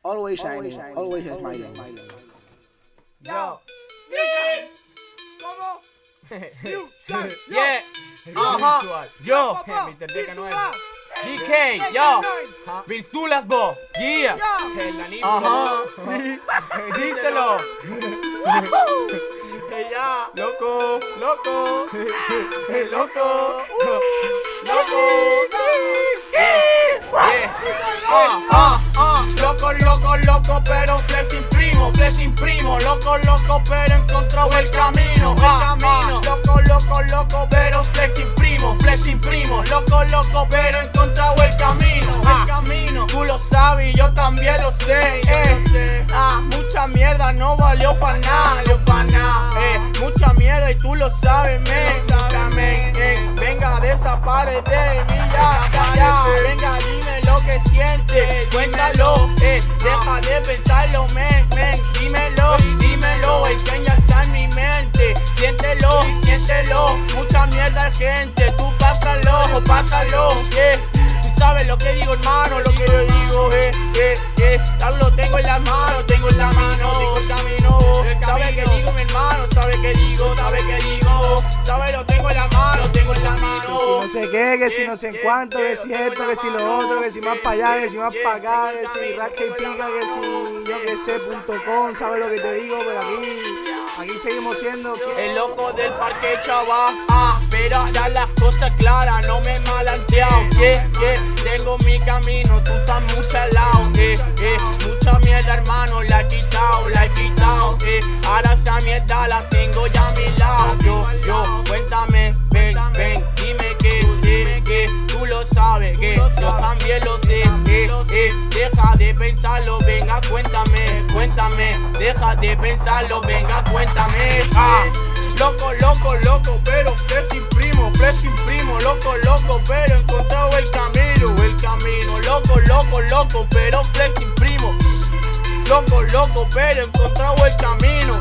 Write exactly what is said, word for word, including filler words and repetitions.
Always shining, always smiling. Yo, listen. ¿Cómo? You, son, yo. Yeah, ajá, yo, mister D K nueve, D K, yo, Virtulas Bo, yeah, el anillo, ajá, díselo, ya, loco, loco, loco, loco, ah, ah, ah, loco, loco, loco, pero flex imprimo, flex imprimo, loco, loco, pero he encontrado el camino, el camino, loco, loco, loco, pero flex imprimo, flex imprimo, loco, loco, pero he encontrado el camino, el camino, tú lo sabes y yo también lo sé, eh, ah, mucha mierda no valió pa' nada, no pa' nada, eh, mucha mierda y tú lo sabes, men, men, eh, venga, desaparece de mí, ya, ya, ya, venga, dime lo que sientes, cuéntalo, eh, deja de pensarlo, men, men, dímelo, dímelo, el que ya está en mi mente, siéntelo, siéntelo, mucha mierda gente, tú pásalo, pásalo, yeah, tú sabes lo que digo, hermano, lo que yo digo, eh, eh, eh, lo tengo en las manos, tengo en la mano, tengo el camino, sabe que digo mi hermano, sabe que digo, sabe que digo, sabe lo tengo en la mano, tengo en la mano. Si no sé qué, que si no sé cuánto, que si esto, que si lo otro, que si más para allá, que si más para acá, que si rasca y pica, que si yo que sé punto com, sabes lo que te digo, pero aquí, aquí seguimos siendo el loco del parque, chaval, ah, pero ahora las cosas claras, no me he malanteado, yeah, yeah, tengo mi camino, tú estás mucho al lado, eh, eh, mucha mierda hermano, la he quitado, la he quitado, eh, ahora esa mierda la tengo ya a mi lado, yo, yo, cuéntame, ven, ven, dime que, que, que, tú lo sabes, que yo también lo sé, eh, eh, deja de pensarlo, venga, cuéntame, cuéntame, deja de pensarlo, venga, cuéntame, ah, loco, loco, loco, pero flex imprimo, flex imprimo, loco, loco, pero he encontrado el camino, el camino, loco, loco, loco, pero flex imprimo, loco, loco, pero he encontrado el camino.